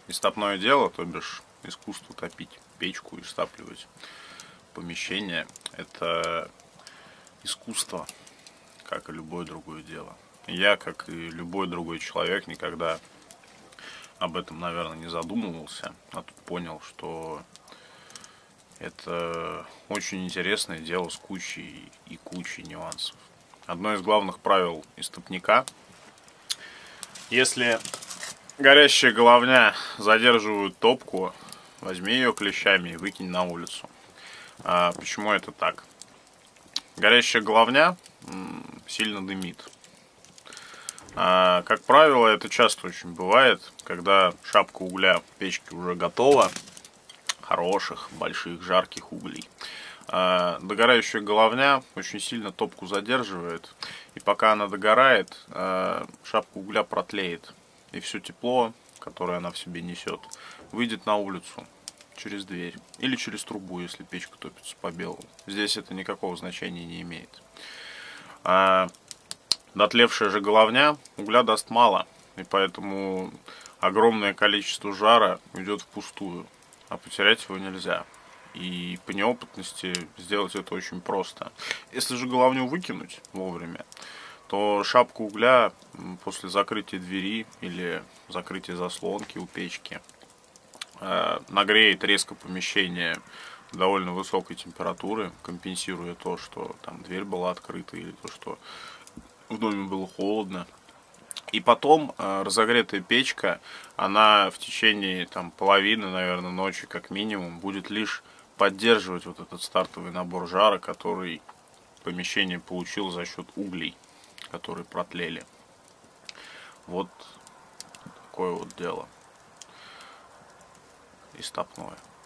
Истопное дело, то бишь искусство топить печку и стапливать помещение, это искусство, как и любое другое дело. Я, как и любой другой человек, никогда об этом, наверное, не задумывался, а тут понял, что это очень интересное дело с кучей и кучей нюансов. Одно из главных правил истопника: если горящая головня задерживает топку, возьми ее клещами и выкинь на улицу. Почему это так? Горящая головня сильно дымит. Как правило, это часто очень бывает, когда шапка угля в печке уже готова, хороших, больших, жарких углей. Догорающая головня очень сильно топку задерживает, и пока она догорает, шапка угля протлеет, и все тепло, которое она в себе несет, выйдет на улицу через дверь или через трубу, если печка топится по белому. Здесь это никакого значения не имеет. Дотлевшая же головня угля даст мало, и поэтому огромное количество жара уйдет впустую, а потерять его нельзя. И по неопытности сделать это очень просто. Если же головню выкинуть вовремя, то шапка угля после закрытия двери или закрытия заслонки у печки нагреет резко помещение до довольно высокой температуры, компенсируя то, что там дверь была открыта, или то, что в доме было холодно. И потом разогретая печка, она в течение половины, наверное, ночи как минимум будет лишь поддерживать вот этот стартовый набор жара, который помещение получило за счет углей, которые протлели. Вот такое вот дело истопное.